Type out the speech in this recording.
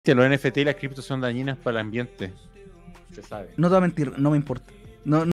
Que los NFT y las criptos son dañinas para el ambiente. Se sabe. No te voy a mentir, no me importa. No,